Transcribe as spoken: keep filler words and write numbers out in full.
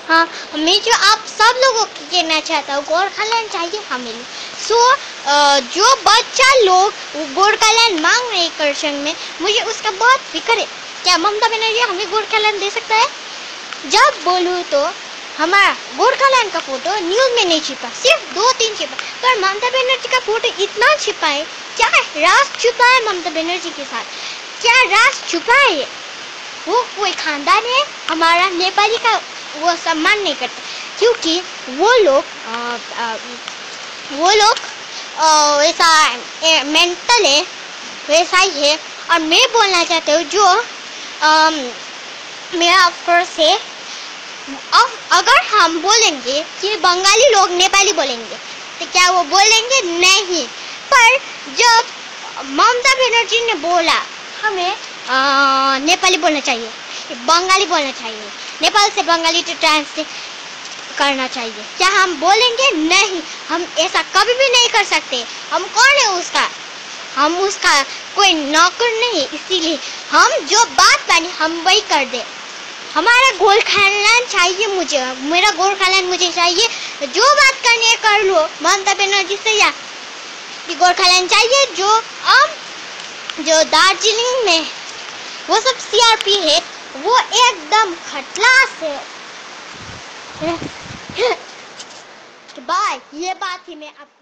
हाँ, मैं जो आप सब लोगों को कहना चाहता हूँ, गोरखालैंड चाहिए हमें। सो so, जो बच्चा लोग गोरखालैंड मांग रहे हैं करशन में, मुझे उसका बहुत फिक्र है। क्या ममता बनर्जी हमें गोरखालैंड दे सकता है? जब बोलूँ तो हमारा गोरखालैंड का फोटो न्यूज़ में नहीं छिपा, सिर्फ दो तीन छिपा, पर ममता बनर्जी का फोटो इतना छिपा है। क्या राज छुपा है ममता बनर्जी के साथ? क्या राज छुपा है? वो कोई खानदान है हमारा नेपाली का, वो सम्मान नहीं करते, क्योंकि वो लोग वो लोग वैसा मेंटल है, वैसा ही है। और मैं बोलना चाहती हूँ, जो आ, मेरा फर्ज है, अब अगर हम बोलेंगे कि बंगाली लोग नेपाली बोलेंगे तो क्या वो बोलेंगे? नहीं। पर जब ममता बनर्जी ने बोला हमें आ, नेपाली बोलना चाहिए, बंगाली बोलना चाहिए, नेपाल से बंगाली तो ट्रांसलेट करना चाहिए, क्या हम बोलेंगे? नहीं, हम ऐसा कभी भी नहीं कर सकते। हम कौन है उसका? हम उसका कोई नौकर नहीं, इसीलिए हम जो बात मानी हम वही कर दे। हमारा गोरखालैंड चाहिए, मुझे मेरा गोरखालैंड मुझे चाहिए। जो बात करनी है कर लो ममता बनर्जी से, या कि गोरखालैंड चाहिए। जो अब जो दार्जिलिंग में वो सब सीआरपी है, वो एकदम खटलास है। बाय, ये बात ही मैं आप